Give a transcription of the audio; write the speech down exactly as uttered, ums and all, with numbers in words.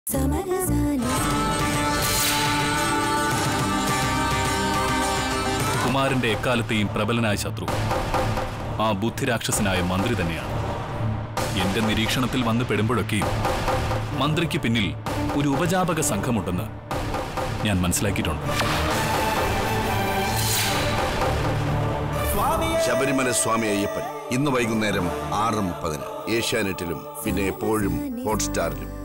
കുമാരന്റെ എക്കാലത്തെയും പ്രബലനായ ശത്രു ആ ബുദ്ധിരാക്ഷസനായ മന്ത്രി തന്നെയാണ്. എന്റെ നിരീക്ഷണത്തിൽ വന്ന് പെടുമ്പോഴൊക്കെയും മന്ത്രിക്ക് പിന്നിൽ ഒരു ഉപജാപക സംഘമുണ്ടെന്ന് ഞാൻ മനസ്സിലാക്കിയിട്ടുണ്ട്. ശബരിമല സ്വാമി അയ്യപ്പൻ ഇന്ന് വൈകുന്നേരം ആറ് മുപ്പതിന് ഏഷ്യാനെറ്റിലും പിന്നെ എപ്പോഴും ഹോട്ട്സ്റ്റാറിലും.